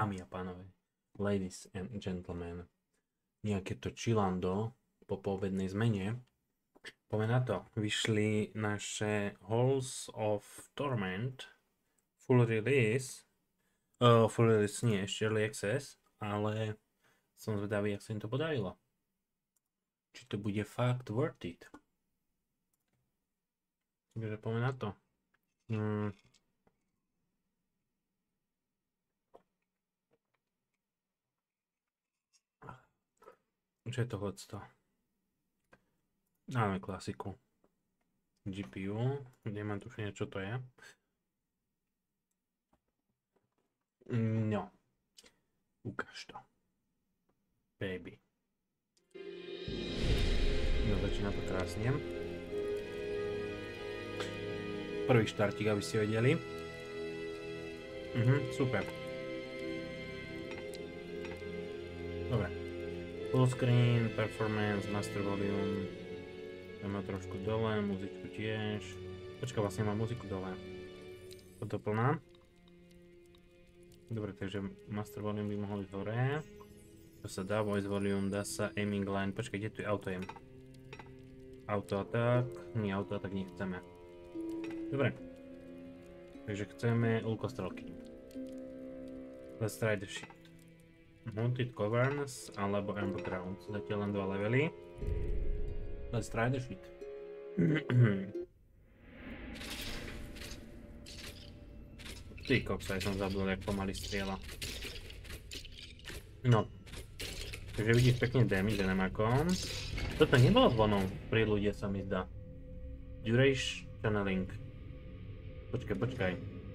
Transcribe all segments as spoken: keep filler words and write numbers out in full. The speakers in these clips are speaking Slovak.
Dámy a pánové, ladies and gentlemen, nejaké to chillando po poobednej zmene. Poďme na to, vyšli naše Halls of Torment, full release, uh, full release nie, ešte early access, ale som zvedavý, jak sa im to podarilo. Či to bude fakt worth it. Takže poďme na to. Hmm. Čo je to hocto? Máme klasiku. G P U, nemám tušenie, čo to je. No. Ukáž to. Baby. No, začína to krásne. Prvý štartík, aby ste vedeli. Mhm, super. Dobre. Full screen, performance, master volume. Dáme trošku dole, muzičku tiež. Počka, vlastne mám muziku dole. Toto plná. Dobre, takže master volume by mohol ísť hore. To sa dá, voice volume, dá sa, aiming line. Počkaj, kde tu je auto aim? Auto attack, nie auto attack nechceme. Dobre. Takže chceme ulkostrelky. Let's try the shit. Haunted Caverns alebo Underground. Zatiaľ len dva levely. Let's try the shit. Ty koksa, aj som zabudol, jak pomaly strieľa. No. Takže vidíš pekne damage enemakom. Toto nebolo zvonom pri ľudia, sa mi zdá. Duration channeling. Počkaj, počkaj.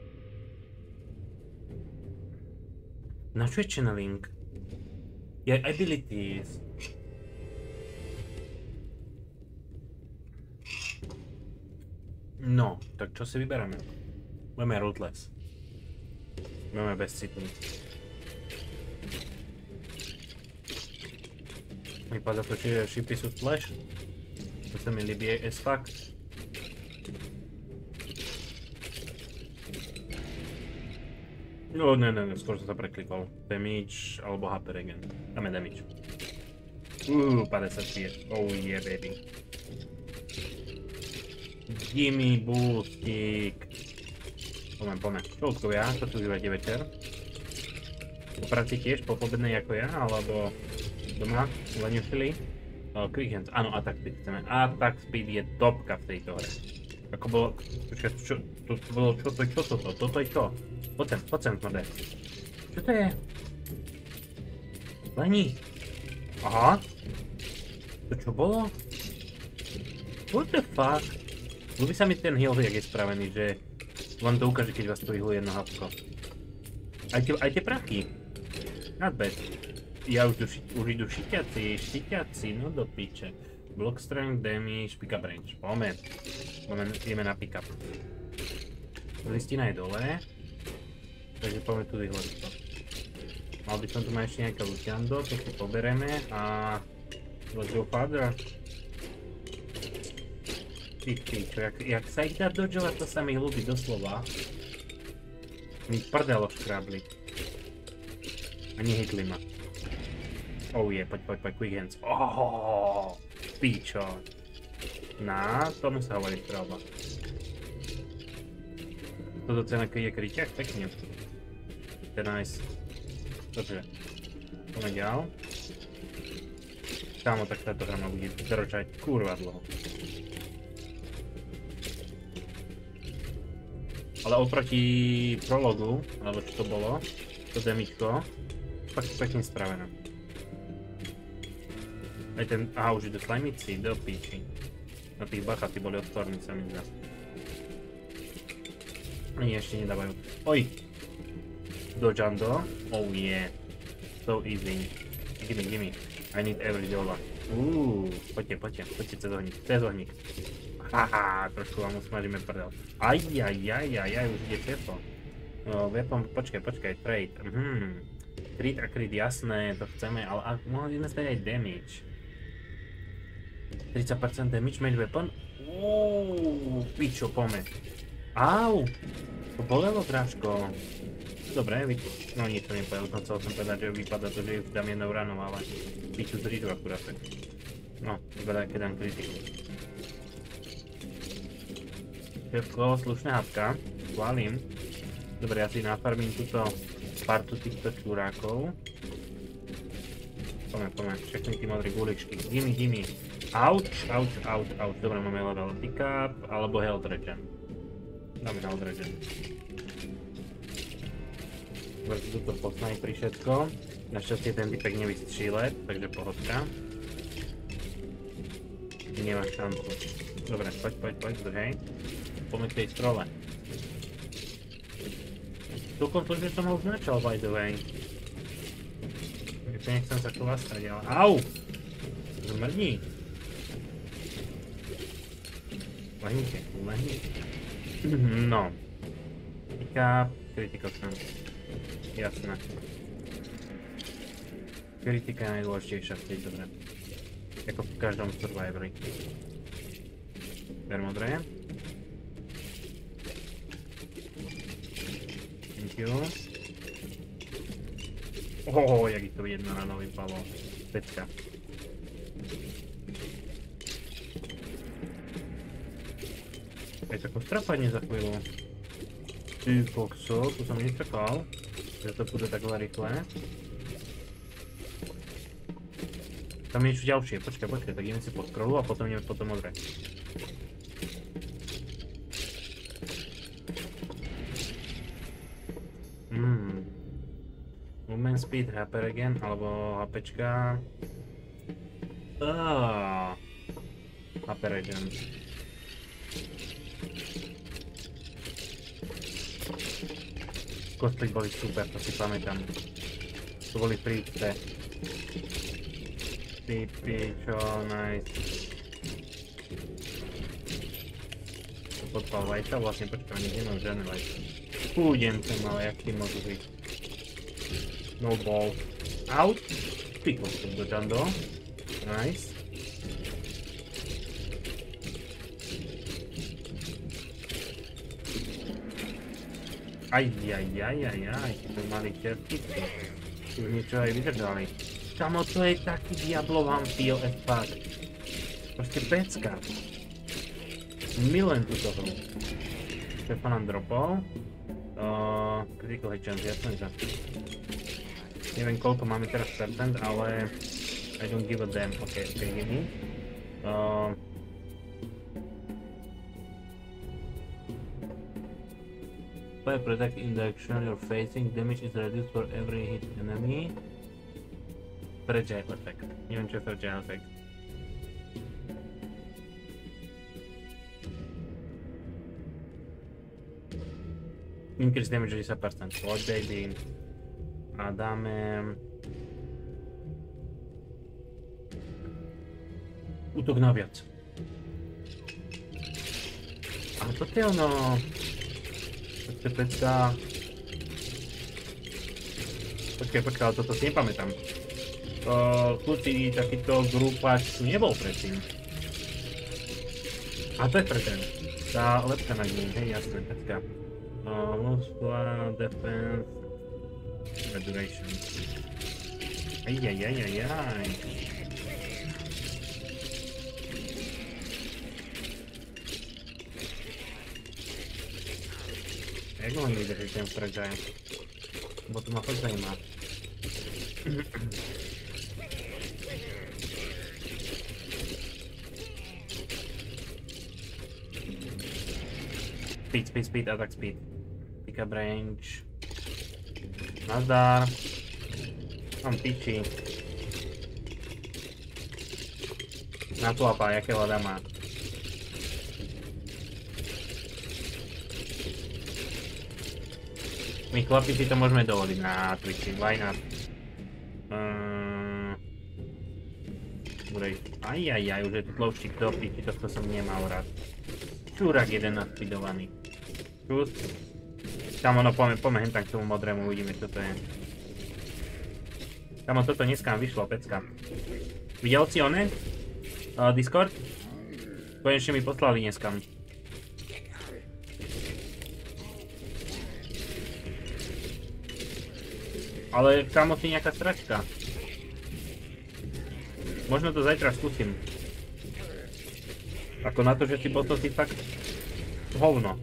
Na čo je channeling? Je abilities. No, tak čo si vyberáme? Budeme ruthless. Budeme bezcitní. Vypadá to, čiže šipy sú splash. To sa mi líbí as fuck. No, ne, ne, ne, skôr som sa preklikol. Damage alebo H P regen. Dáme damage. Uuu, päťdesiatpäť. Oh yeah, baby. Gimme boostík. Poďme, poďme. Čoutkovia, čo tu užívate večer? Po práci tiež, po pobednej ako ja, alebo doma, ulenivšili? Uh, quick hands, áno, attack speed chceme. Attack speed je topka v tejto hre. Ako bolo, počkaj, čo, to bolo, čo to je, čo toto, toto je čo? Poď sem, poď sem, smrde. Čo to je? Lení. Aha. To čo bolo? What the fuck? Ľubí sa mi ten heal, jak je spravený, že vám to ukáže, keď vás to vyhuje jedno hapko. Aj tie, aj tie prachy. Not bad. Ja už, tu, už idú šitiaci, šitiaci, no do piče. Block strength, damage, pick up range. Poďme. Poďme, ideme na pick up. Listina je dole. Takže poďme tu vyhľadiť to. Mal by som tu mať ešte nejaké luciando, to si pobereme a let's go father. Ty pičo, jak, jak sa ich dá dodžovať, to sa mi ľúbi doslova. Mi prdelo škrabli. A nehytli ma. Oh je, yeah, poď, poď, poď, quick hands. Oh, pičo. Na, tomu sa hovorí strelba. Toto cena, keď je kriťak, pekne. To je nice. Dobre. Poďme ďal. Kámo, tak táto hra ma bude trčať kurva dlho. Ale oproti prologu, alebo čo to bolo, to demičko, fakt pekne spravené. Aj ten, aha, už idú slimici, do píči. Na tých bacha, tí boli odporní, sa mi zdá. Ani ešte nedávajú. Oj! Dojando. Oh yeah. So easy. Gimme, gimme. I need every dollar. Uuu, poďte, poďte, poďte cez ohník, cez ohník. Haha, trošku vám usmažíme prdel. Aj, aj, aj, aj, aj, už ide všetko. No, weapon, počkaj, počkaj, trade. Mhm. Crit a crit, jasné, to chceme, ale ak mohli sme stať aj damage. tridsať percent damage, mage weapon. Uuu, pičo, poďme. Au! To bolelo, Drážko. Dobre, vy... No nič to nepovedal, som chcel som povedať, že vypadá to, že ju dám jednou ranou, ale vy tu zrídu akurát tak. No, vypadá, keď dám kritiku. Všetko, slušná hapka, chválim. Dobre, ja si nafarmím túto partu týchto čurákov. Poďme, poďme, všechny tí modré guličky. Gimme, gimme. Auč, auč, auč, auč. Dobre, máme level pick-up, alebo health regen. Dáme health regen. Dobre, tuto posnajpri všetko. Našťastie ten typek nevystřílet, takže pohodka. Nemáš šancu. Dobre, poď, poď, poď, držej. Poďme k tej strole. Celkom to, že som ho už načal, by the way. Takže nechcem sa klastať, ale... Au! Zmrdí. Lehnite, lehnite. No. Pick-up, critical chance. Jasné. Kritika je najdôležitejšia v tej dobre. Ako v každom survivori. Ber modré. Thank you. Ohoho, jak ich to jedno ráno vypalo. Pecka. Aj tako strapanie za chvíľu. Ty kokso, tu som nečakal. Že to bude takhle rýchle. Tam je niečo ďalšie, počkaj, počkaj, tak ideme si po scrollu a potom ideme potom modré. Hmm. Movement speed, há pé regen, alebo HPčka. Aaaa. há pé regen. Kostly boli super, to si pamätám. To boli príčte. Typy, čo, nice. To podpal vajca, vlastne počkaj, ani nemám žiadne vajca. Pôjdem sem, ale jak ty môžu byť. No ball. Out. Ty kostu do Jando. Nice. Aj, aj, aj, aj, aj, to mali čertici. Už niečo aj vydržali. Kamo, to je taký diablov vampíl, es fakt. Proste pecka. Milujem túto hru. Čo nám dropol? Uh, critical hit chance, jasné, že. Neviem koľko máme teraz percent, ale I don't give a damn. Ok, ok, give me. Uh, By protect in the direction you're facing, damage is reduced for every hit enemy. Fragile effect. Neviem čo je fragile effect. Increase damage desať percent. Poď baby. A dáme... Útok na viac. Ale toto je ono... Toto je pecka... Počkaj, počkaj, ale toto si nepamätám. Uh, kľúci takýto grupáč tu nebol predtým. A to je pre ten. Tá lepka na ním, hej, jasné, pecka. Uh, Muscular, defense, reduration. Ajajajajaj. Jak ho vydrží ten fragile? Bo to ma fakt zajímá. Speed, speed, speed, attack speed. Pick up range. Nazdar. Mám piči. Na tlapa, jaké hľada má. My chlapi si to môžeme dovoliť na Twitchi, why not? Uh, Ajajaj, už je tu tlouštík do piči, tohto som nemal rád. Čúrak jeden nadspidovaný. Čus. Tam ono, poďme, poďme hen tak k tomu modrému, uvidíme čo to je. Tam toto dneska vyšlo, pecka. Videl si one? Uh, Discord? Konečne mi poslali dneska. Ale kámo, si nejaká stračka. Možno to zajtra skúsim. Ako na to, že si bol to si fakt hovno.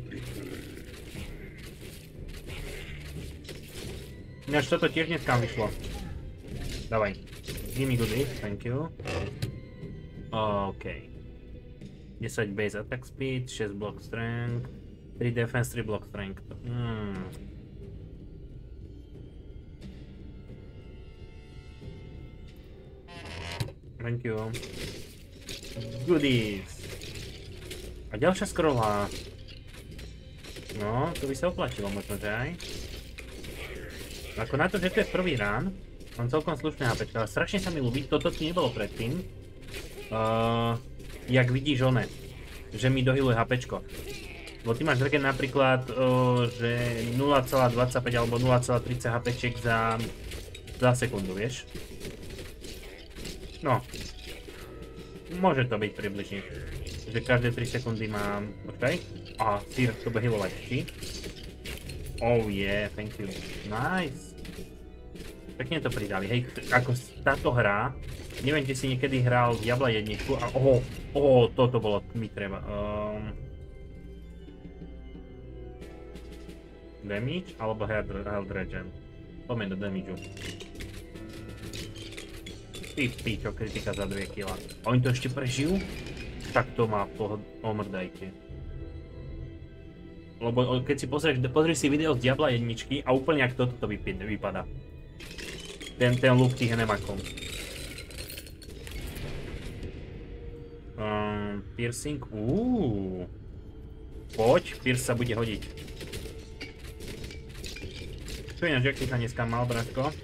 Ináč toto tiež dneska vyšlo. Dávaj. Give me goodies, thank you. OK. desať base attack speed, šesť block strength, tri defense, tri block strength. Hmm. Thank you. Goodies. A ďalšia scrolla. No, to by sa oplatilo možno, že aj? Ako na to, že to je prvý rán, mám celkom slušné hápečko, ale strašne sa mi ľúbi, toto tu nebolo predtým. Uh, jak vidíš one, že mi dohyluje hápečko. Bo ty máš Dragon napríklad, uh, že nula celá dvadsaťpäť alebo nula celá tridsať hápečiek za, za sekundu, vieš? No. Môže to byť približne. Že každé tri sekundy mám... Počkaj. Aha, Seer to bude healovať, či? Oh yeah, thank you. Nice. Pekne to pridali. Hej, ako táto hra, neviem, či si niekedy hral Diabla jedničku a oho, oho, toto bolo mi treba. Um, damage alebo health regen? Poďme do damageu. Ty pičo, kritika za dve kilá. A oni to ešte prežijú? Tak to má omrdajte. Lebo keď si pozrieš, pozrieš si video z Diabla jedničky a úplne jak toto to vypadá. Ten, ten look tých enemakov. Um, piercing, uuuu. Poď, pierce sa bude hodiť. Čo ináč, jak si sa dneska mal, bratko?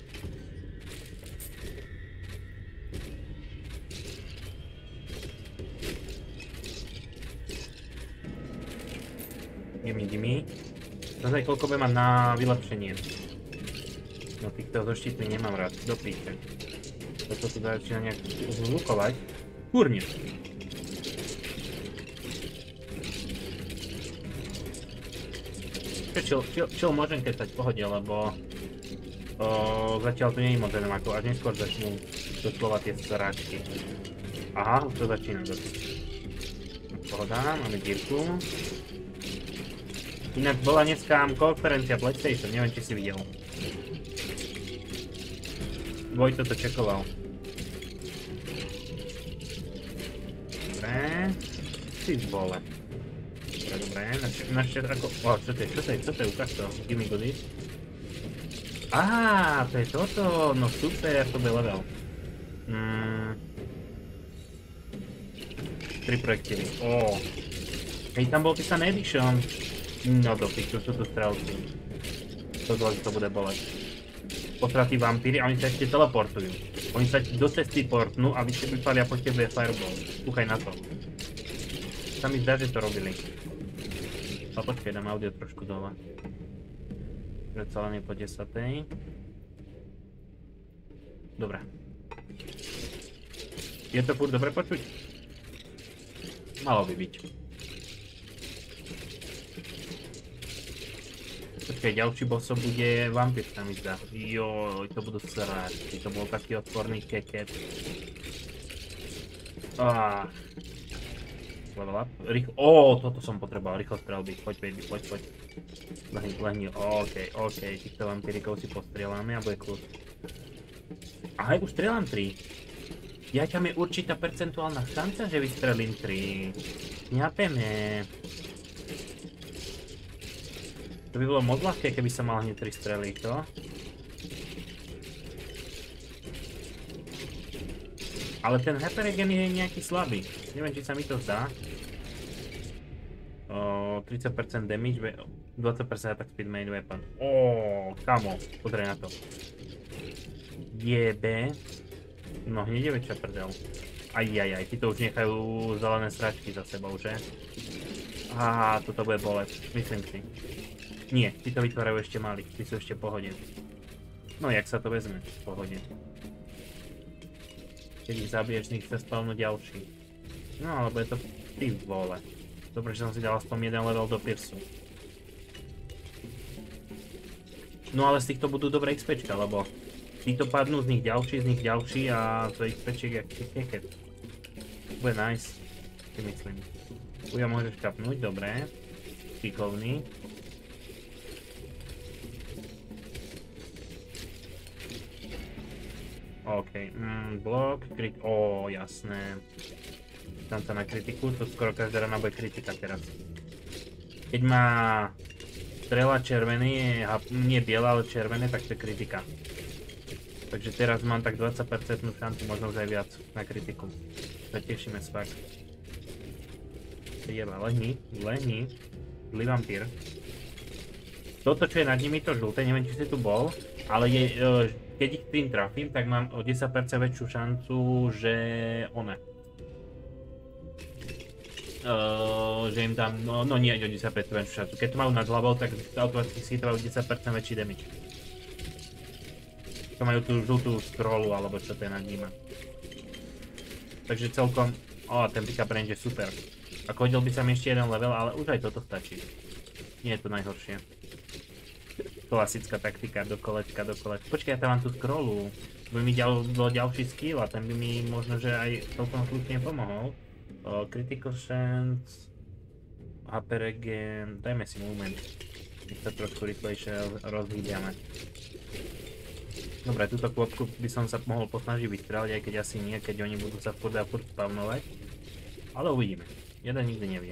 Gimme, gimme. Zase koľko by mať na vylepšenie. No týchto zoštitmi nemám rád, do píče. Toto tu začína nejak zvukovať. Kurne. Chill, chill, chill môžem keď stať v pohode, lebo o, zatiaľ tu nie je moc enemakov, až neskôr začnú doslova tie sráčky. Aha, už to začína dosť. Pohoda, máme dírku. Inak bola dneska konferencia PlayStation, neviem, či si videl. Vojto to čekoval. Dobre. Ty vole. Dobre, dobre, našťa ako... O, čo to je, čo to je, čo to je, ukáž to, gimme goodies. Á, to je toto, no super, to bude level. Mm. Tri projektily, ó. Hej, tam bol písaný edition. No do piču, sú tu strelci. To dôležite to bude boleť. Potratí vampíry a oni sa ešte teleportujú. Oni sa do cesty portnú a vypalia po tebe fireball. Kúchaj na to. Sa mi zdá, že to robili. Ale počkaj, dám audio trošku dole. Predsa len je po desatej. Dobre. Je to furt dobre počuť? Malo by byť. Počkaj, ďalší bosso bude vampír, sa mi zdá. Joj, to budú sráčky, to bol taký odporný keket. Ah. Level up. Rýchlo, ó, toto som potreboval, rýchlo strelby, poď baby, poď, poď. Lehni, lehni, okej, okej, týchto vampírikov si postrieľame a bude kľud. Ahaj, už strieľam tri. Ja ťam je určitá percentuálna šanca, že vystrelím tri.Ňapeme. To by bolo moc ľahké, keby som mal hneď tri strely, to? Ale ten hyperregen je nejaký slabý. Neviem, či sa mi to zdá. O, tridsať percent damage, dvadsať percent attack speed main weapon. Ó, kamo, pozri na to. Jebe. No hneď je väčšia prdel. Ajajaj, ti to už nechajú zelené sračky za sebou, že? Á, toto bude boleť, myslím si. Nie, ty to vytvárajú ešte mali, ty sú ešte v pohode. No, jak sa to vezme, v pohode. Keď ich zabiješ, z nich sa spavnú ďalší. No, alebo je to ty vole. Dobre, že som si dal aspoň jeden level do piersu. No ale z týchto budú dobré XPčka, lebo títo padnú, z nich ďalší, z nich ďalší a to XPček jak keket. Bude nice, si myslím. Uja môžeš kapnúť, dobré. Šikovný. OK, mm, blok, krit... Ó, jasné. Tam sa na kritiku, to skoro každá rana bude kritika teraz. Keď má strela červený, nie biela, ale červené, tak to je kritika. Takže teraz mám tak dvadsať percent šancu, možno už aj viac na kritiku. Zatešíme sa fakt. Jeba, lehni, lehni. Zlý vampír. Toto, čo je nad nimi, to žlté, neviem, či si tu bol, ale je, keď ich tým trafím, tak mám o desať percent väčšiu šancu, že one. Uh, že im tam, no, no nie o desať percent väčšiu šancu. Keď to majú nad hlavou, tak automaticky si to majú desať percent väčší damage. To majú tú žltú scrollu, alebo čo to je nad nimi. Takže celkom, o, ten pick-up range je super. Ako hodil by sa mi ešte jeden level, ale už aj toto stačí. Nie je to najhoršie. Klasická taktika, do kolečka, do kolečka. Počkaj, ja tam mám tú scrollu. By mi ďal, bol ďalší skill a ten by mi možno, že aj celkom slušne pomohol. O, critical chance, há pé regen, dajme si movement. Nech sa trošku rýchlejšie rozhýbiame. Dobre, túto klopku by som sa mohol posnažiť vystreliť, aj keď asi nie, keď oni budú sa furt a furt spavnovať. Ale uvidíme. Jeden nikdy nevie.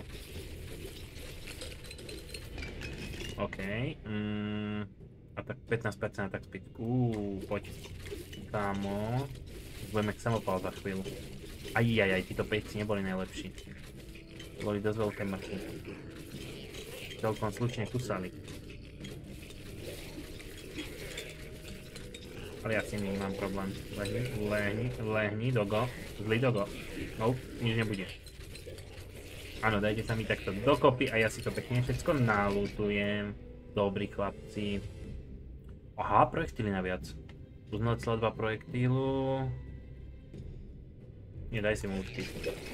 OK. Mm, a tak pätnásť percent attack speed. Uuu, poď. Kámo. Budeme k samopal za chvíľu. Ajajaj, títo pejci neboli najlepší. Boli dosť veľké mrchy. Celkom slušne kusali. Ale ja s nimi mám problém. Lehni, lehni, lehni, dogo. Zlý dogo. No, nič nebude. Áno, dajte sa mi takto dokopy a ja si to pekne všetko nalútujem. Dobrí chlapci. Aha, projektíly naviac. Plus nula celá dva projektílu. Nie, daj si mu účky.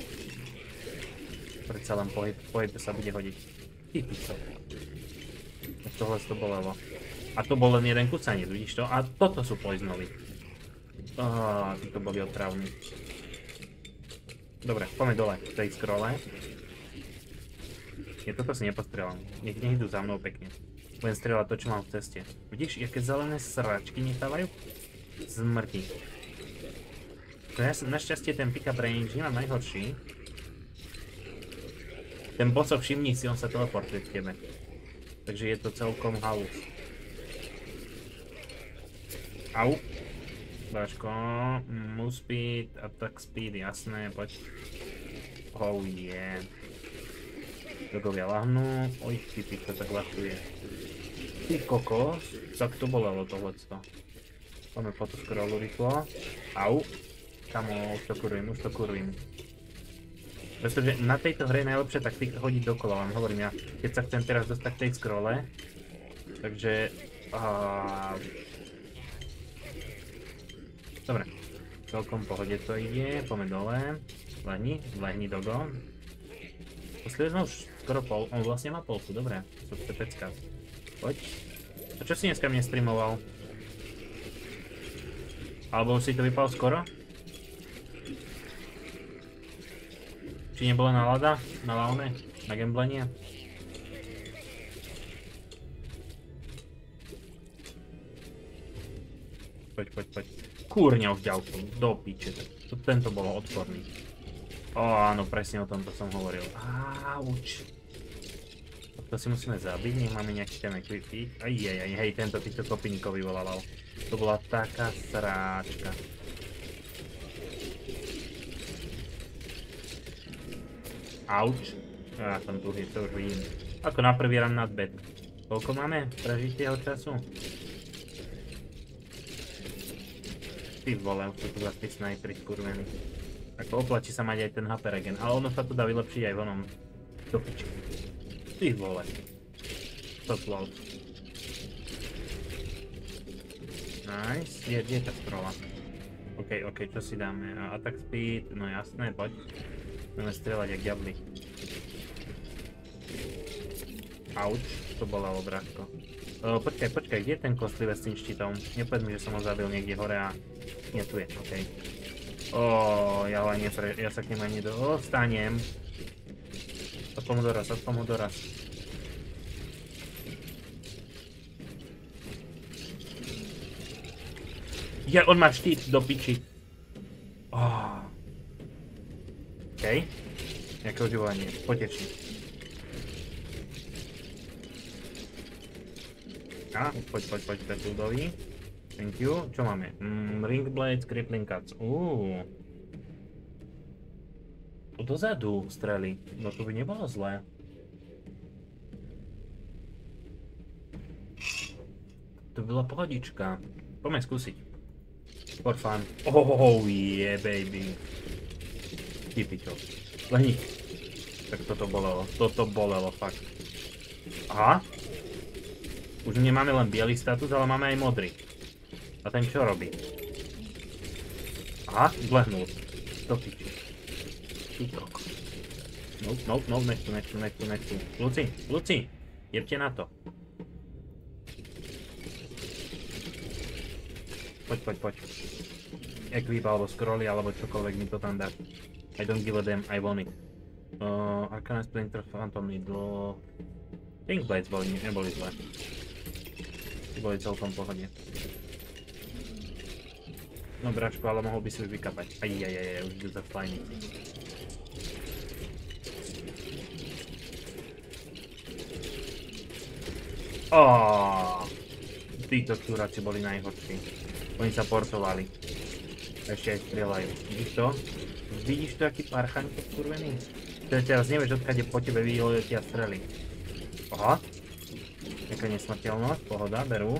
Predsa len pohyb, pohyb sa bude hodiť. Ty pico. Tohle to bolelo. A to bol len jeden kusaniec, vidíš to? A toto sú poiznovi. Áááá, títo boli otravní. Dobre, poďme dole, v tej scrolle. Nie, toto si nepostrelám. Nech, nech idú za mnou pekne. Budem strieľať to, čo mám v ceste. Vidíš, aké zelené sračky nechávajú? Zmrti. Našťastie ten pick-up range nemám najhorší. Ten bossov všimni si, on sa teleportuje k tebe. Takže je to celkom halus. Au. Báško. Move speed, attack speed, jasné, poď. Oh yeah. Dogovia lahnú. Oj, ty pico, tak ľahčuje. Ty kokos. Tak to bolelo tohleto. Poďme po tú scrollu rýchlo. Au. Kamo, už to kurujem, už to kurujem. Pretože na tejto hre je najlepšia taktika chodiť dokola, vám hovorím ja. Keď sa chcem teraz dostať k tej scrolle. Takže... Uh... Dobre. Celkom pohode to ide. Poďme dole. Lehni, lehni dogo. Posledne sme už skoro pol, on vlastne má polku, dobre, to je pecka. Poď. A čo si dneska mne streamoval? Alebo už si to vypal skoro? Či nebola nálada? Na laune? Na gamblenie? Poď, poď, poď. Kúrňa už ďalku, do piče, tento bol odporný. Ó, áno, presne o tomto som hovoril. Áuč. To si musíme zabiť, nech máme nejaký ten equipy. Ajajaj, hej, tento týchto kopínikov vyvolával. To bola taká sráčka. Auč. Á, som tu, to už vidím. Ako na prvý run not bad. Koľko máme prežitieho času? Ty vole, už sú tu vlastne snajperi skurvení. Ako oplatí sa mať aj ten há pé regen, ale ono sa to dá vylepšiť aj v onom. Do piči. Ty vole. To slov. Nice. Kde je tá scrolla? OK, OK, čo si dáme? Attack speed, no jasné, poď. Budeme strieľať jak diabli. Auč, to bolelo, bratko. O, počkaj, počkaj, kde je ten kostlivec s tým štítom? Nepovedz mi, že som ho zabil niekde hore a... Nie, tu je, okej. Okay. Ó, ja ho ani nepre... Ja sa k ním ani dostanem. Odpom ho doraz, odpom ho doraz. Ja, on má štít do piči. Oh. Okej. Okay. Nejaké oživovanie, potečí. A, poď, poď, poď, poď, ľudový. Thank you. Čo máme? Mm, ring blades, crippling cuts. Uuu. Dozadu strely. No to by nebolo zlé. To by bola pohodička. Poďme skúsiť. For fun. Oh yeah, baby. Ty pičo. Lehni. Tak toto bolelo. Toto bolelo, fakt. Aha. Už nemáme len biely status, ale máme aj modrý. A ten čo robí? Aha, zlehnul. To piči. Ty koko. Nope, nope, nope, nechtu, nechtu, nechtu, nechtu. Luci, Luci, jebte na to. Poď, poď, poď. Equip alebo scrolly, alebo čokoľvek mi to tam dá. I don't give a damn, I want it. Uh, Arcana Splinter, Phantom Needle... Pink Blades boli, neboli zlé. Boli celkom pohodne. No braško, ale mohol by si už vykapať. Ajajajaj, už idú za slajnici. Oooo. Títo čuráci boli najhorší. Oni sa portovali. Ešte aj strieľajú. Vidíš to? Vidíš to, aký parchaň podkurvený? Teraz nevieš, odkiaľ po tebe vyletia strely. Aha. Nejaká nesmrteľnosť, pohoda, berú.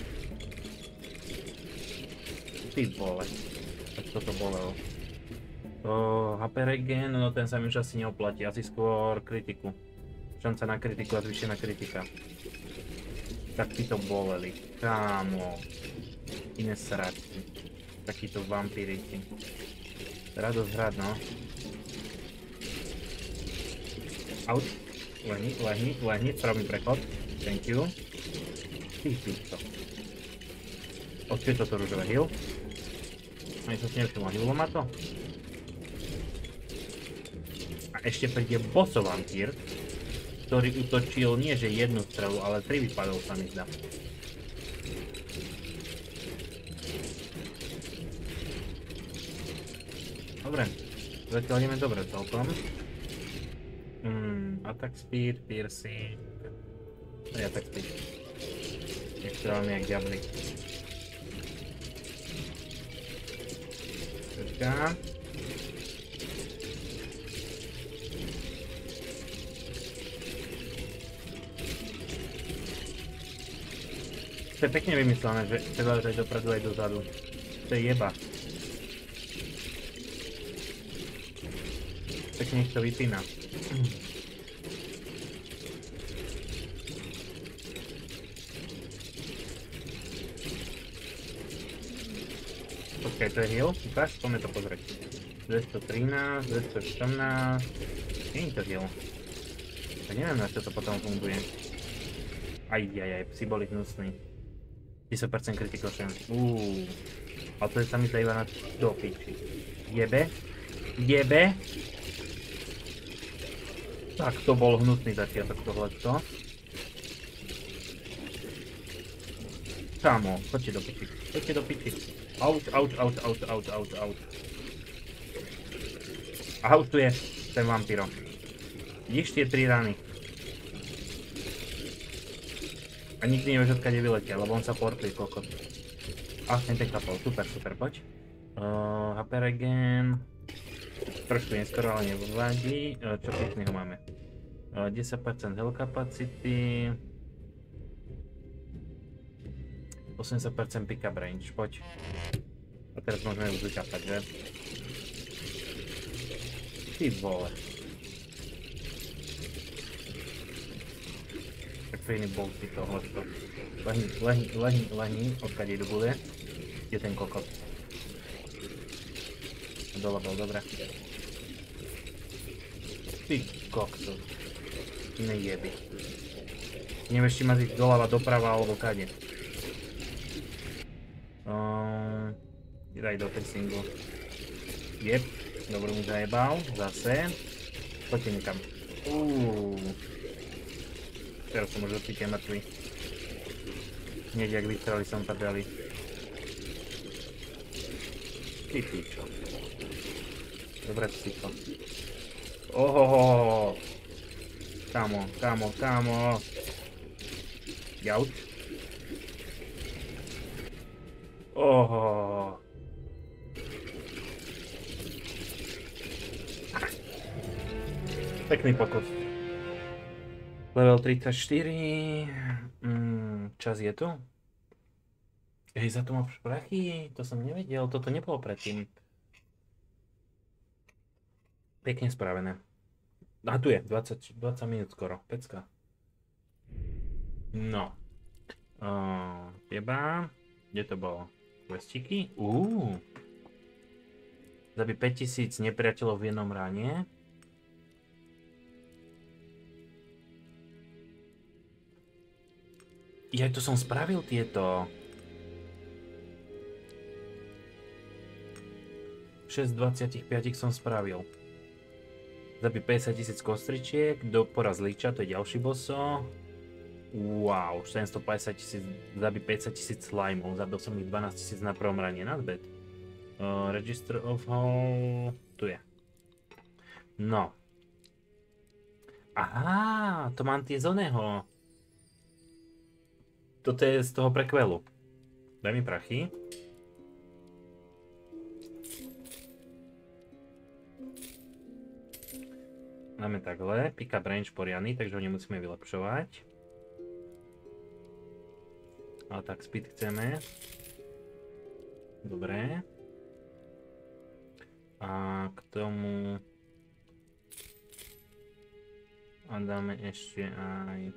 Ty vole. Tak toto bolelo. há pé regen, no ten sa mi už asi neoplatí, asi skôr kritiku. Šanca na kritiku a zvýšená kritika. Tak títo boleli, kámo. Iné sračky. Takíto vampírici. Radosť hrať, no. Out. Lehni, lehni, lehni, spravný prechod. Thank you. Ty týchto. Odčo je toto rúžové heal? Ani som si nevšimol, healo ma to? A ešte príde bossov vampír, ktorý utočil nie že jednu strelu, ale tri vypadov sa mi zdá. Dobre, zatiaľ ideme dobre celkom. Hmm, attack speed, piercing... Aj attack speed. Nech strelám jak diabli. Počká. To je pekne vymyslené, že treba aj dopredu aj dozadu. To je jeba. Pekne ich to vypína. Počkaj, to je heal? Ukáž, poďme to pozrieť. dvestotrinásť, dvestoštrnásť... Nie je to heal. Ja neviem, na čo to potom funguje. Aj, aj, aj, psi boli hnusní. desať percent critical chance. Uuu. Ale to je sa mi zdá iba na do piči. Jebe? Jebe? Tak to bol hnusný začiatok tohleto. Kámo, poďte do piči. Poďte do piči. Out, out, out, out, out, out, out. A už tu je ten vampíro. Vidíš tie tri rany. A nikdy nevieš, odkiaľ vyletia, lebo on sa portuje, kokot. A, ten ten kapol, super, super, poď. Uh, há pé regen. Trošku neskoro, ale nevadí. Uh, čo pekného máme? Uh, desať percent heal capacity. osemdesiat percent pick-up range, poď. A teraz môžeme už vykapať, že? Ty vole. Fajný bolty tohleto. Lehni, lehni, lehni, lehni, odkiaľ idú bude. Je ten kokot. Dole bol, dobre. Ty kokso. Nejeby. Nevieš, či máš ísť doľava, doprava alebo kade. Uh, daj do piercingu. Jep, dobro mi zajebal, zase. Poďte niekam. Uuu. Teraz som už určite mŕtvy. Hneď jak vystrali som prdeli. Ty pičo. Dobre si to. Ohohoho. Kamo, kamo, kamo. Jauč. Ohohoho. Pekný pokus. Level tridsaťštyri. Mm, čas je tu? Ej, za to máš prachy? To som nevedel, toto nebolo predtým. Pekne spravené. A tu je, dvadsať, dvadsať minút skoro, pecka. No. Uh, teba. Kde to bolo? Questiky? Uuu. Zabij päťtisíc nepriateľov v jednom ráne. Ja to som spravil tieto. šesť z dvadsaťpäť som spravil. Zabij päťdesiat tisíc kostričiek, do poraz líča, to je ďalší bosso. Wow, sedemstopäťdesiat tisíc, zabij päťdesiat tisíc slimeov, zabil som ich dvanásť tisíc na prvom rane, not bad. Uh, Register of Hall, tu je. No. Aha, to mám tie z oného. Toto je z toho prekvelu. Daj mi prachy. Máme takhle, pick-up range poriadny, takže ho nemusíme vylepšovať. Ale tak speed chceme. Dobre. A k tomu... A dáme ešte aj...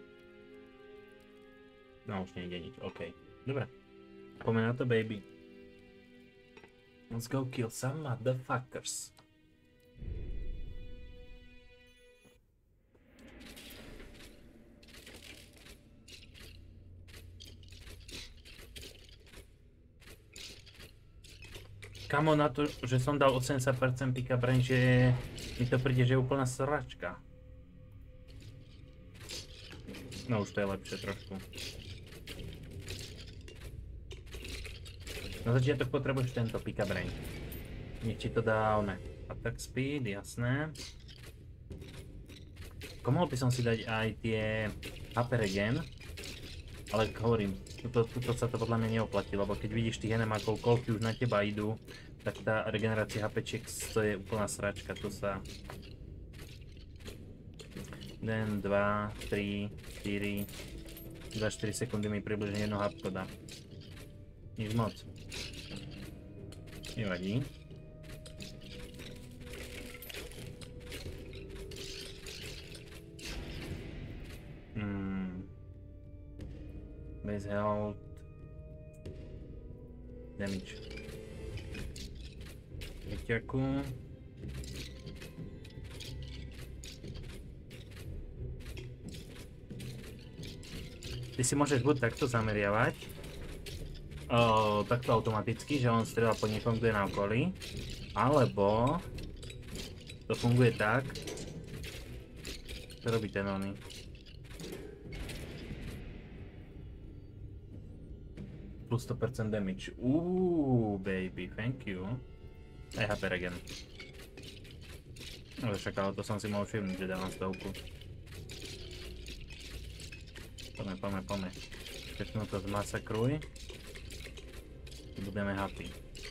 No už nejde nič, okej. Dobre. Poďme na to, baby. Let's go kill some motherfuckers. Kamo, na to, že som dal osemdesiat percent pick-up range, že mi to príde, že je úplná sračka. No už to je lepšie trošku. Na začiatok potrebuješ tento pick-up range. Nech ti to dá one. Attack speed, jasné. Mohol by som si dať aj tie há pé regen. Ale hovorím, tuto, tuto sa to podľa mňa neoplatí, lebo keď vidíš tých enemákov, koľky už na teba idú, tak tá regenerácia HPčiek, to je úplná sračka, to sa... jeden, dva, tri, štyri... za štyri sekundy mi približne jedno hapko dá. Nič moc. Nevadí. Hmm. Base health. Damage. Vyťaku. Ty si môžeš buď takto zameriavať, o, takto automaticky, že on strieľa po niekom, kto je na okolí, alebo to funguje tak, čo robí ten oný. Plus sto percent damage. Uuuu, baby, thank you. Aj há pé regen. Ale však, ale to som si mohol všimnúť, že dávam stovku. Poďme, poďme, poďme. Všetko to zmasakruj. Budeme happy.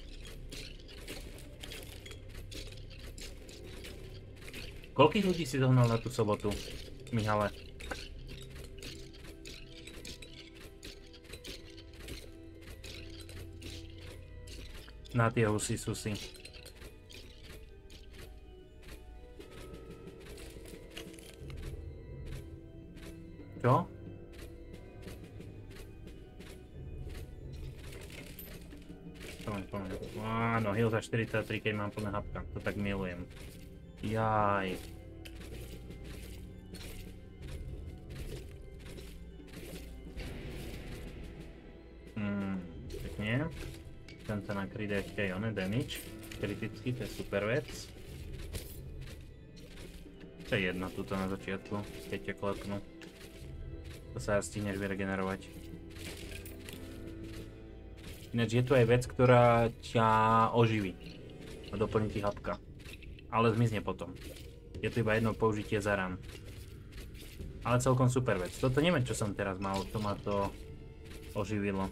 Koľkých ľudí si zohnal na tú sobotu, Mihale? Na tie husy susy. Čo? Poďme, poďme. Áno, heal za štyridsaťtri, keď mám plné hapka. To tak milujem. Jaj. pekne. Chcem sa nakryť ešte aj oné damage. Kriticky, to je super vec. To je jedno tuto na začiatku, keď ťa klepnú. To sa stihneš vyregenerovať. Ináč je tu aj vec, ktorá ťa oživí. A doplní ti hapka. Ale zmizne potom. Je to iba jedno použitie za ran. Ale celkom super vec. Toto neviem, čo som teraz mal, to ma to oživilo.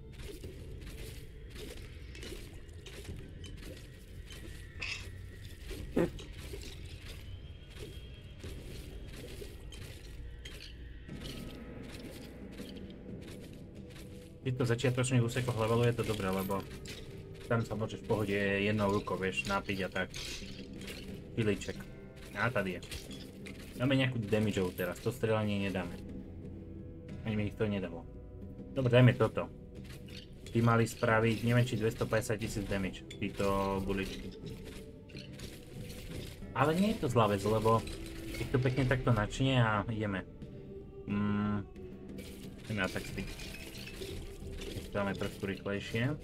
V týchto začiatočných úsekoch levelu je to dobré, lebo tam sa môžeš v pohode jednou rukou, vieš, napiť a tak. Pilíček. A tady je. Dáme nejakú damageovú teraz, to strelanie nedáme. Ani mi ich to nedalo. Dobre, dajme toto. Ty mali spraviť, neviem či dvestopäťdesiat tisíc damage, títo buličky. Ale nie je to zlá vec, lebo ich to pekne takto načne a ideme. Mm, ideme attack speed. Dáme trošku rýchlejšie.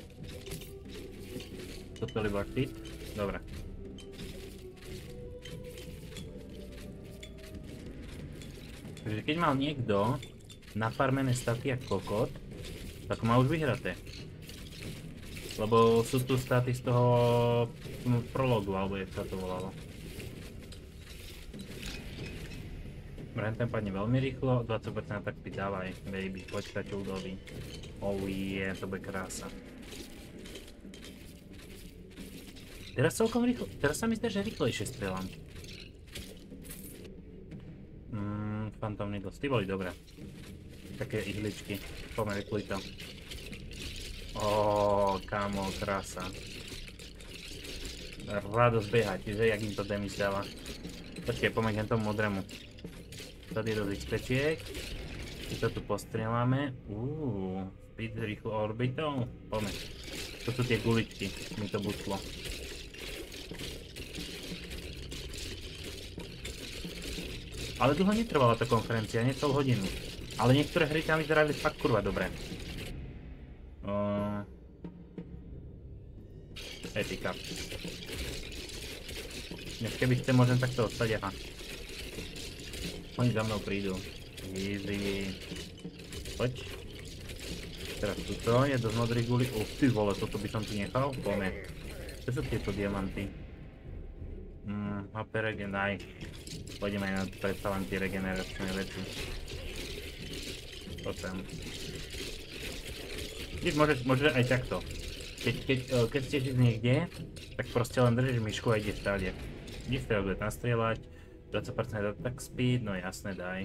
Totally worth it. Dobre. Takže keď mal niekto nafarmené staty jak kokot, tak má už vyhraté. Lebo sú tu staty z toho prologu, alebo jak sa to volalo. Dobre, ten padne veľmi rýchlo, dvadsať percent tak by dávaj, baby, poď sa čudovi. Oh yeah, to bude krása. Teraz celkom rýchlo, teraz sa mi zdá, že rýchlejšie strelám. Mmm, Phantom Needles, ty boli dobré. Také ihličky, poďme vypluj to. Oooo, kámo, krása. Radosť behať, že jak im to damage dáva. Počkej, poďme k tomu modrému. Tady do XPčiek. My to tu postrieľame. Uuu, speed rýchlo orbitou. Poďme. To sú tie guličky, mi to butlo. Ale dlho netrvala tá konferencia, necelú hodinu. Ale niektoré hry tam vyzerali fakt kurva dobre. Uh... Etika. Dnes keby chcem, môžem takto ostať, aha. Oni za mnou prídu. Easy. Poď. Teraz tuto je dosť modrých guli. Uf, ty vole, toto by som tu nechal? Poďme. Čo sú tieto diamanty? Hmm, há pé regen, aj. Pôjdeme aj na predsa len tie regeneračné veci. Poď sem. Víš, môžeš, môžeš aj takto. Keď, keď, keď ste niekde, tak proste len držíš myšku a ideš stále. Ideš teraz bude nastrieľať. dvadsať percent attack speed, no jasné, daj.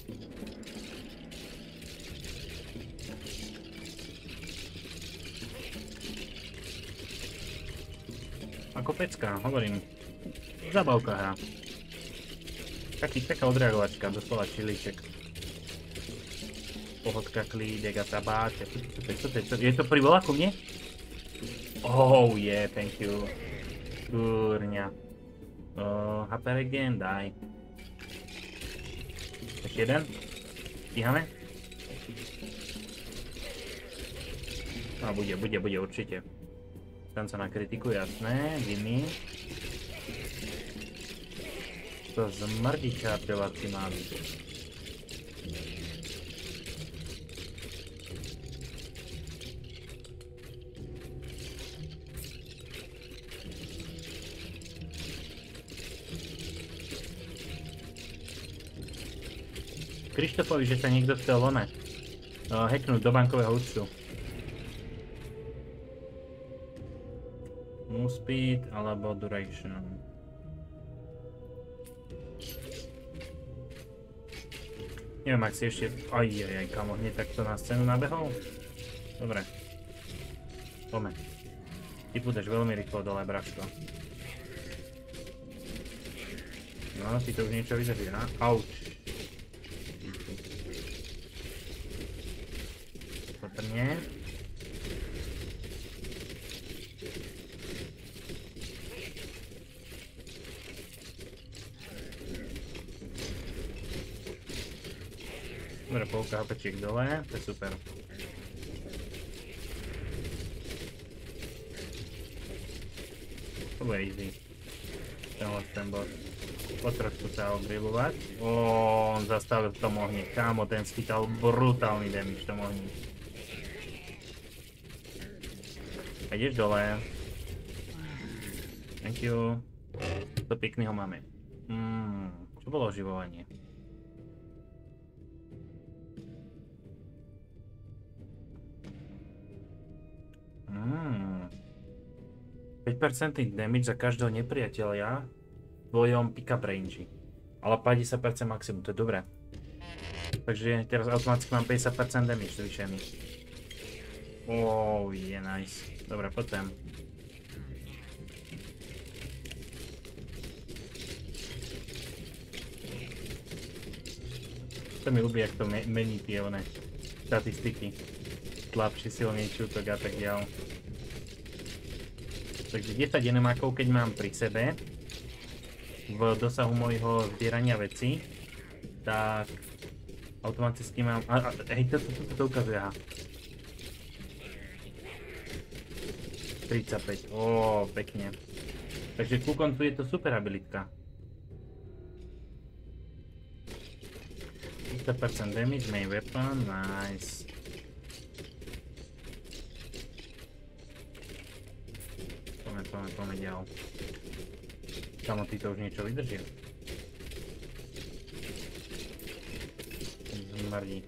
Ako pecka, hovorím. Zabavka hra. Taký, taká odreagovačka, doslova čilíček. Pohodka, klídek a tabáče. Je to pri voláku mne? Oh yeah, thank you. Kurňa. Uh, há pé regen, daj. Ešte jeden. Stíhame? No bude, bude, bude určite. Tam sa na kritiku, jasné, gimme. To zmrdí čarťovací mali. Krištofovi, že sa niekto chcel one uh, hacknúť do bankového účtu. Move speed alebo duration. Neviem, ak si ešte... Ajajaj, kamo, hneď takto na scénu nabehol? Dobre. Poďme. Ty pôjdeš veľmi rýchlo dole, braško. No, ty to už niečo vydrží, na? Auč. Patrne. Dobre, polka hapečiek dole, to je super. bude easy. Tenhle ten boss. Potrošku sa obrilovať. Ó, on zastavil v tom ohni. Kámo, ten schytal brutálny damage v tom ohni. A ideš dole. Thank you. To pekný ho máme. Mm, čo bolo oživovanie? Mm. päť percent damage za každého nepriateľa v tvojom pick-up range. Ale päťdesiat percent maximum, to je dobré. Takže teraz automaticky mám päťdesiat percent damage zvýšený. Oh, je nice. Dobre, poď sem. To mi ľúbi, jak to me mení tie one statistiky. Slabší, silnejší útok a tak ďalej. Takže desať enemákov, keď mám pri sebe v dosahu môjho zbierania vecí, tak automaticky mám... A, a, hej, toto to, to, to ukazuje, aha. tridsaťpäť, ó, pekne. Takže ku koncu je to super abilitka. tridsať percent damage, main weapon, nice. Poďme, poďme, poďme ďalej. Samo ty to už niečo vydržia. Zmrdí.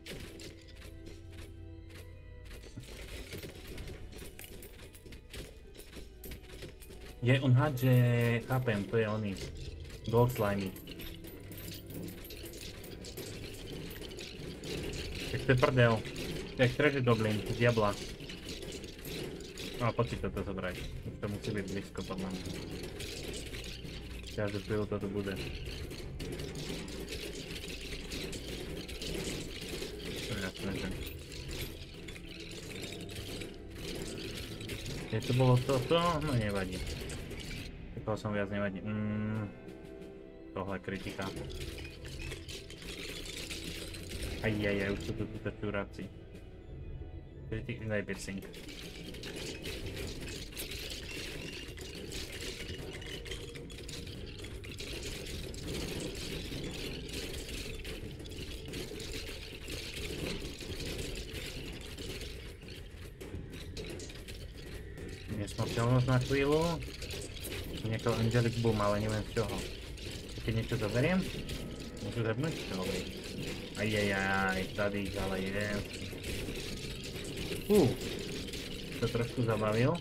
Je on hádže, chápem, to je oný. Gold slimy. Tak to je prdel. To je jak treasure goblin, z diabla. No a poď si toto zobrať. Už to musí byť blízko podľa mňa. Každú chvíľu toto bude. Jasné, že. Keď to bolo toto, no nevadí. Toho som viac nevadí. Mm, tohle je kritika. Ajajaj, už sú tu túto čuráci. Kritik, daj piercing. Nesmrteľnosť na chvíľu. Nejaký Angelic Boom, ale neviem z čoho. Keď niečo zoberiem, môžu zrebnúť? Dobre. Ajajaj, tady ale je. Fú, to trošku zabavil.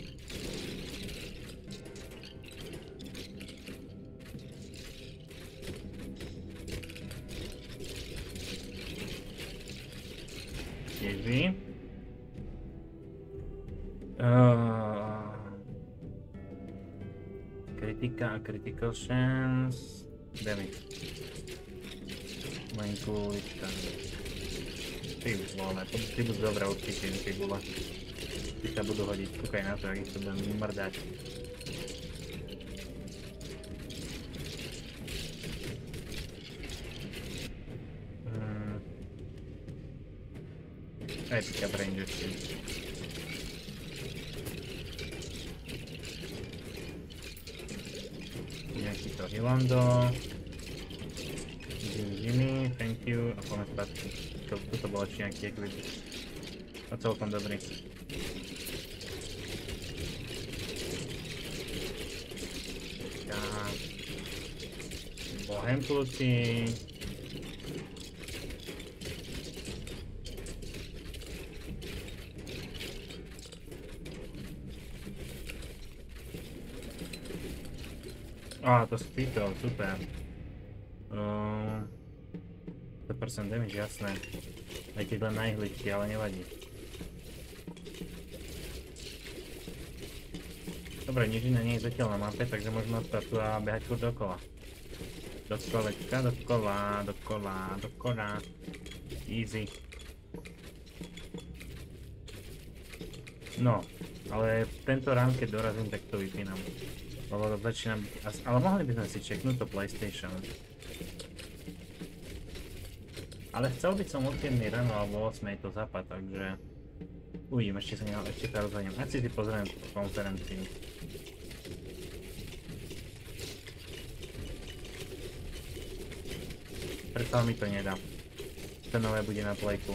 Easy. Uh, kritika a critical chance. Damage. Main kulička. Ty vole, to ty budú dobré určite, keď bola. Ty sa budú hodiť, kúkaj na to, ak ich to budem mrdať. Hmm. Aj pick-up range ešte. Nejaký to Hilando. Jimmy, thank you. A poďme spátky. Toto bolo ešte nejaký ekvip. A celkom dobrý. Tak. Bohem kluci. Á, to spýtol, super. Uh, sto percent damage, jasné. Aj keď len na ihličky, ale nevadí. Dobre, nič iné nie je zatiaľ na mape, takže môžeme ostať tu a behať furt dokola. Do kolečka, dokola, dokola, dokola. Easy. No, ale tento run, keď dorazím, tak to vypínam. Lebo začínam byť... Ale mohli by sme si čeknúť to PlayStation. Ale chcel by som od siedmej ráno alebo ôsmej to zapať, takže... Uvidím, ešte sa, ne... ešte sa rozhodnem. Ať si si pozriem konferenciu. predsa mi to nedá. To nové bude na plejku.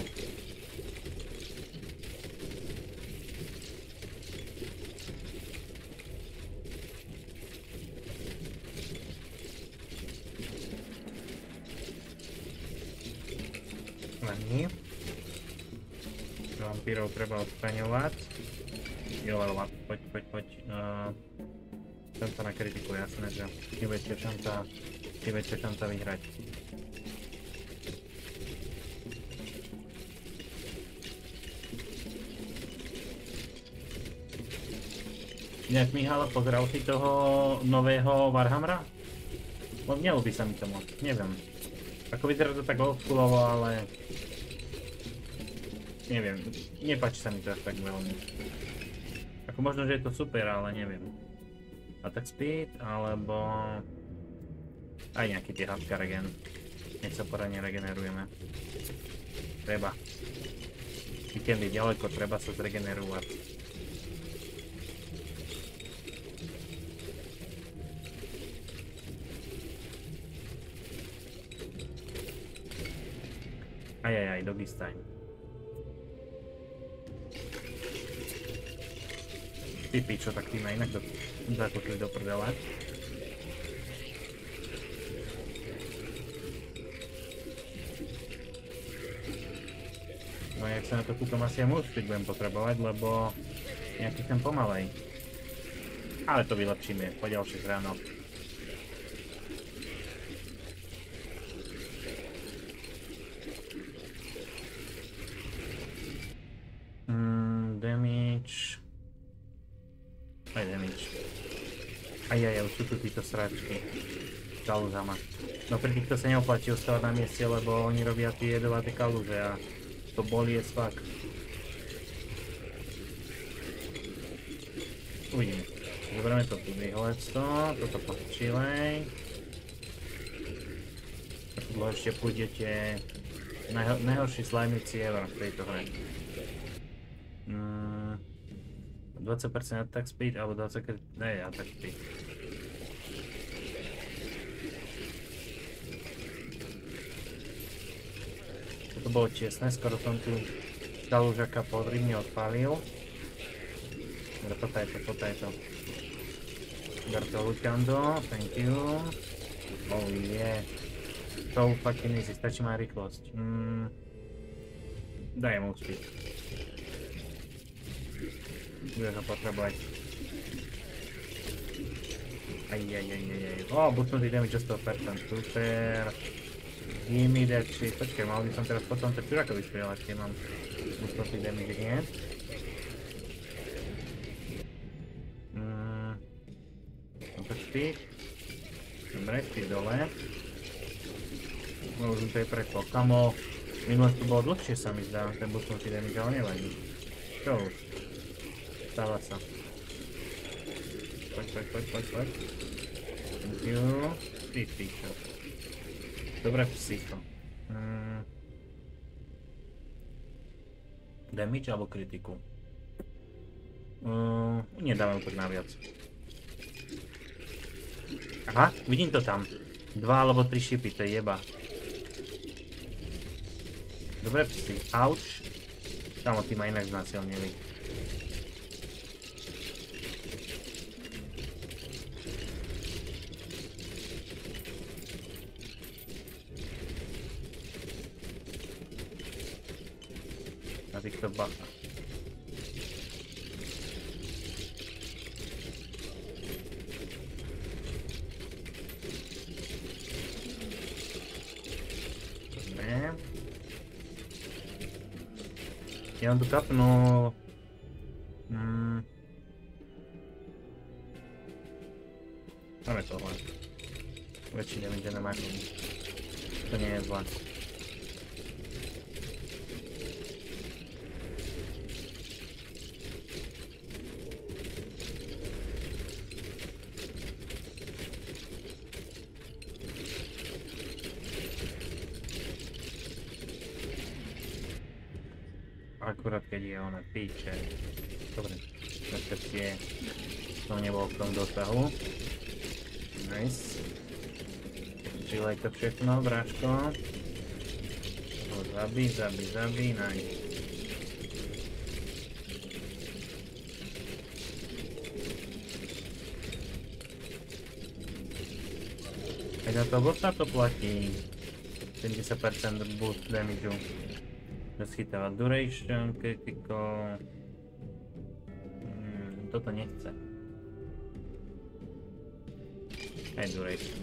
Ani. Vampírov treba odstraňovať. Jo, level up, poď, poď, poď. Uh, šanca na kritiku, jasné, že je väčšia šanca, je väčšia šanca vyhrať. Nejak Michal, pozeral si toho nového Warhammera? Nelúbi sa mi to moc, neviem. Ako vyzerá to tak oldschoolovo, ale... Neviem, nepáči sa mi to až tak veľmi. Ako možno, že je to super, ale neviem. Attack speed, alebo... Aj nejaký tie hapka regen. Nech sa poradne regenerujeme. Treba. Víkend je ďaleko, treba sa zregenerovať. Ajajaj, doggy style. Ty pičo, tak ty ma inak zakotli do prdele. No jak sa na to kúpim, asi aj músiť budem potrebovať, lebo nejaký ten pomalej. Ale to vylepšíme po ďalších ráno. Aj damage. Ajajaj, už sú tu títo sráčky. Kalúzama. No pri týchto sa neoplatí ostávať na mieste, lebo oni robia tie jedovaté kalúze a to bolí je fakt. Uvidíme. Zoberieme to tu vyhľadsto, toto pochčilej. Ako dlho ešte pôjdete. Najho najhorší slajmici ever v tejto hre. Mm. dvadsať percent attack speed alebo dvadsať percent ne, attack speed. Toto bolo čestné, skoro som tu kalúžaka podrivne odpálil. Dobre, potaj to, potaj to. Garto Lucando, thank you. Oh yeah. So fucking easy, stačí má rýchlosť. Mm. Daj mu speed. Budem ho potrebovať. Ajajajajaj. O, butnutý damage o sto percent. Super. Gimme that shit. Počkaj, mal by som teraz potom to čurako vystrieľať, keď mám butnutý damage hneď. Mm. Dobre, speed. Dobre, speed dole. No už to je preto. Kamo, minulé to bolo dlhšie sa mi zdá, ten butnutý damage, ale nevadí. Čo už? Stáva sa. Poď, poď, poď, poď, poď. Thank you. Ty psycho. Dobre psycho. Hmm. Damage alebo kritiku? Uh, nedáme úplne naviac. Aha, vidím to tam. Dva alebo tri šipy, to je jeba. Dobre psy. Ouch. Tam ty ma inak znásilnili. Týchto bacha. Dobre. Ja mám tu kapnul... Hmm. Máme tohle. Väčší damage na maximum. To nie je zlé. Akurát keď je ona píče. Dobre, našťastie som nebol v tom dosahu. Nice. Prilej to všechno, bráško. Zabij, zabij, zabij, naj. Aj za to bossa to platí. sedemdesiat percent boost damage. Rozchytáva duration, critical. Hmm, toto nechce. Aj duration.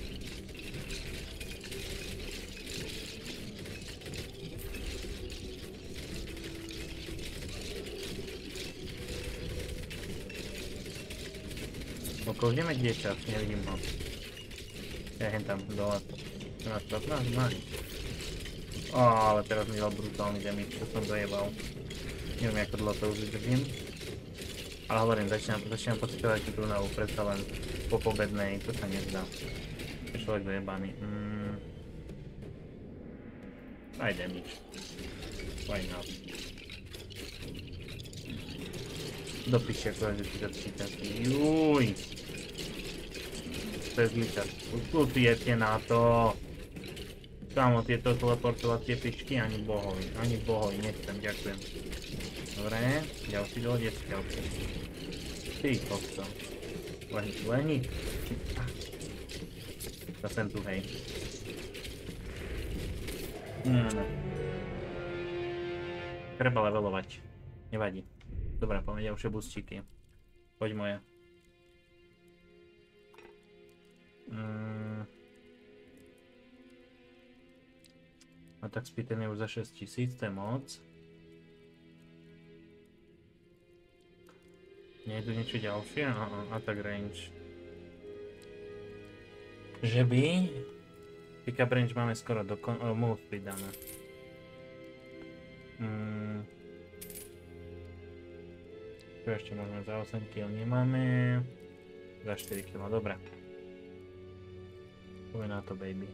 Okoužneme kde čas, nevidím ho. Ja hen tam dole. dvanásť, pätnásť, nice. Ó, ale teraz mi dal brutálny damage, čo som dojebal. Neviem, ako dlho to už vydržím. Ale hovorím, začínam, začínam pocitovať tú Brunavu, predsa len po pobednej, to sa nezdá. Je človek dojebaný. Mm. Aj damage. Why not? Do piči, ako je čtyřicet tři. Juj! To je zličat. Utujete na to! Kámo, tieto teleportovacie pičky ani bohovi, ani bohovi, nechcem, ďakujem. Dobre, ďalší dole, ďalší. Ty kokso. Leni, leni. To sem tu, hej. Hmm. Treba levelovať. Nevadí. Dobre, poďme ďalšie boostíky. Poď moje. Hmm. A tak spýten je už za šesť tisíc, to je moc. Nie je tu niečo ďalšie? Aha, attack range. Že by? Pickup range máme skoro do kon... Oh, move speed dáme. Hmm. Čo ešte môžeme za osem kilogramov nemáme. Za štyri kilogramov, dobre. Poďme na to, baby.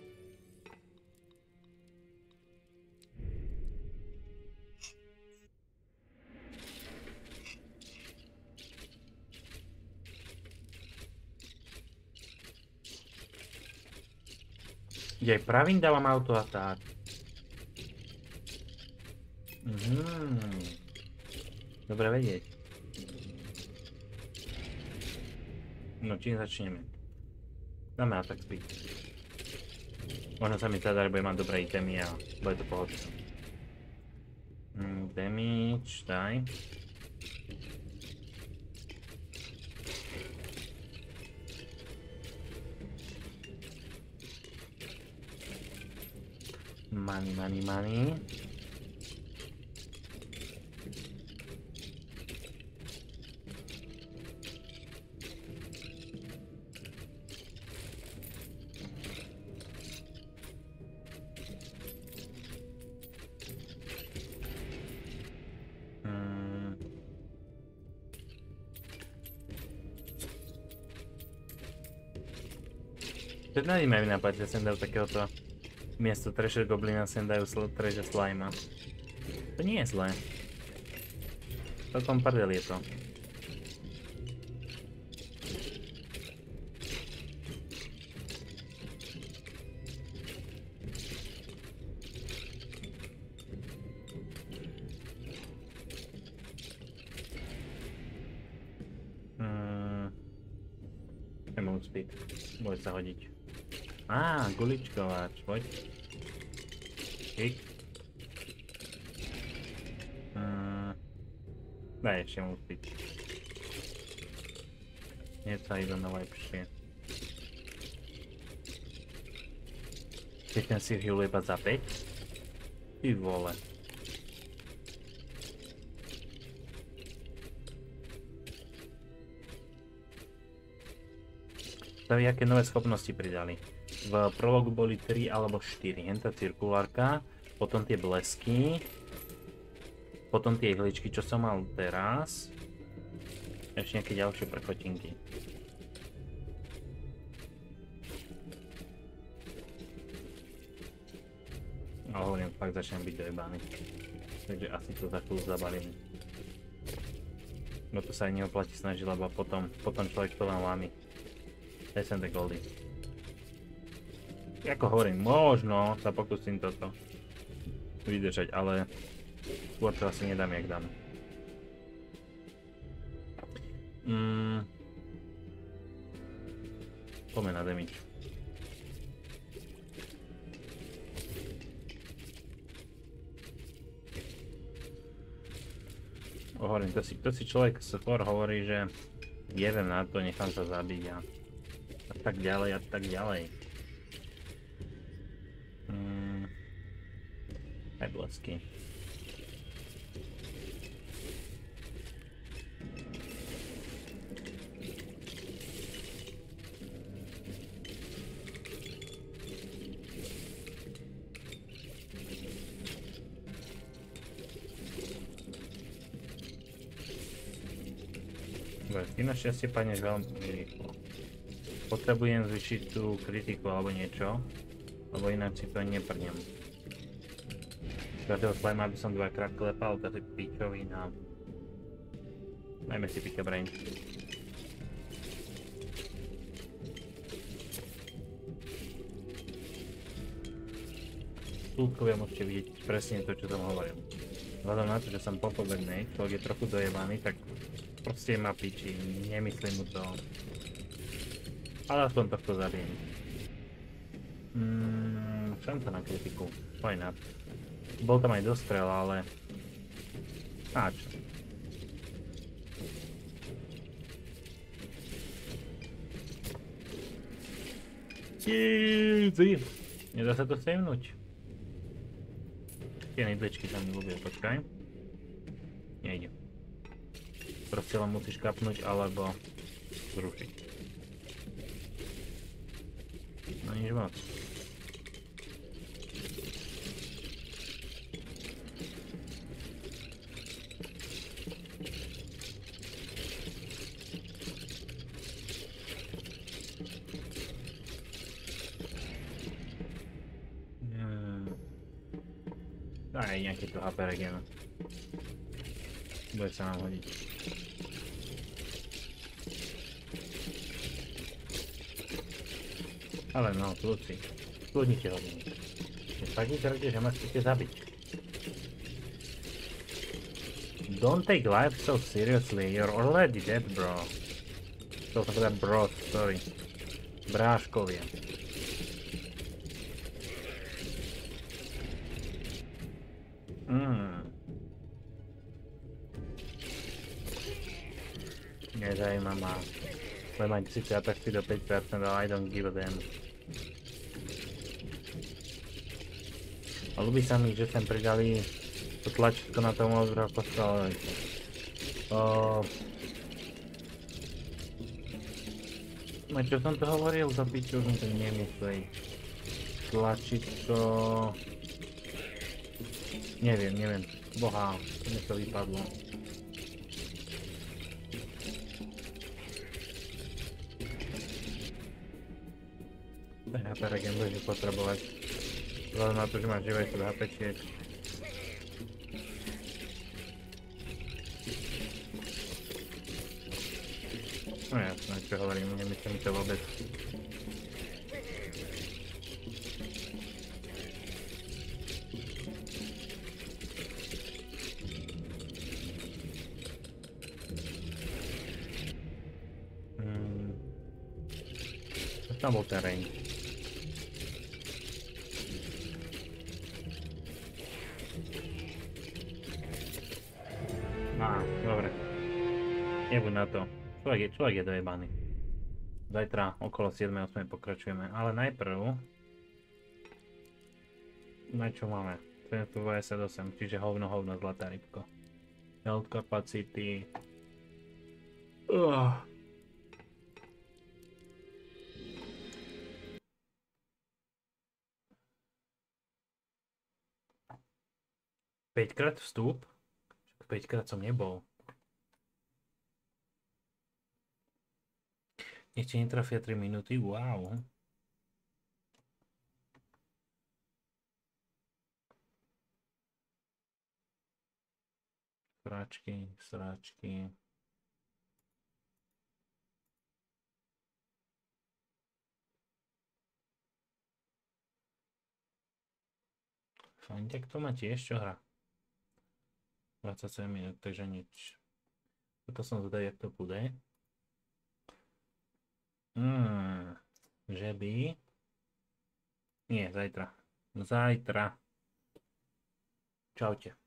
Jej pravým dávam autoaták. Mhm. Dobre vedieť. No čím začneme? Dáme attack speed. Možno sa mi teda bude mať dobré itemy a bude to pohodné. Mm, damage, daj. Money, money, money. Hmm. Teď nevím, jak mi napadne, že jsem dal takéhoto. Miesto Treasure Goblina sem dajú sl Treasure Slima. To nie je zlé. Celkom prdel je to. Hmm. Nemôžu speed. Bude sa hodiť. Á, guličkovač, poď. Kik. Hmm. Daj ešte mu spiť. Nie sa iba na lepšie. Keď ten si heal iba za päť? Ty vole. Staví, aké nové schopnosti pridali. V prologu boli tri alebo štyri. Henta cirkulárka, potom tie blesky, potom tie ihličky, čo som mal teraz. Ešte nejaké ďalšie prchotinky. Ale hovorím, fakt začnem byť dojebaný. Takže asi to za chvíľu zabalím. No to sa aj neoplatí snažiť, lebo potom, potom človek to len lámi. Daj sem tie goldy. ako hovorím, možno sa pokúsim toto vydržať, ale skôr to asi nedám, jak dám. Mm. Poďme na damage. Hovorím, to si, to si človek skôr hovorí, že jevem na to, nechám sa zabiť a, a tak ďalej a tak ďalej. Hmm. Aj blesky. Ty našťastie padneš veľmi rýchlo. Potrebujem zvyšiť tú kritiku alebo niečo, lebo ináč si to neprdnem. Každého slajma by som dvakrát klepal, to je pičovina. Dajme si Pika Brain. Súdkovia môžete vidieť presne to, čo som hovoril. Vzhľadom na to, že som popovedný, človek je trochu dojebaný, tak proste ma piči, nemyslím mu to. Ale aspoň tohto zabijem. Mm, šanca na kritiku, fajn. Bol tam aj dostrel, ale... Á, čo? Easy! Nedá sa to savenúť. Tie nejdečky tam mi ľúbia, počkaj. Nejde. Proste len musíš kapnúť alebo zrušiť. No nič moc. Hmm. Daj nejaký tu há pé regen. Bude sa nám hodiť. Ale no, kľúci. Kľudnite ho. Fakt mi tvrdíte, že ma chcete zabiť. Don't take life so seriously, you're already dead, bro. Chcel som povedať bro, sorry. Bráškovia. Mm. Nezajíma ma. Budem mať síce atakty do päť percent, ale I don't give a damn. A ľubí sa mi, že sem pridali to tlačítko na tom odvrhu postole. O... No čo som to hovoril? Za piču som to nemyslel. Tlačítko... Neviem, neviem. Boha, mi to vypadlo. Ten há pé regen budeš potrebovať. Vzhľadom na to, že máš deväťdesiat há pé čiek. No jasné, čo hovorím, nemyslím to vôbec. Hmm. Tam bol ten range. Á, dobre. Nebuď na to. Človek je, človek je dojebaný. Zajtra okolo siedmej ôsmej pokračujeme, ale najprv... Na čo máme? sedemstodvadsaťosem, čiže hovno, hovno, zlatá rybko. Health capacity... Uh. päť krát vstup? päť krát som nebol. Ešte netrafia tri minúty, wow. Sračky, sračky. Fajn, tak to má tiež čo hra. dvadsaťsedem minút, takže nič. Toto som zvedavý, jak to bude. Hmm, že by... Nie, zajtra. Zajtra. Čaute.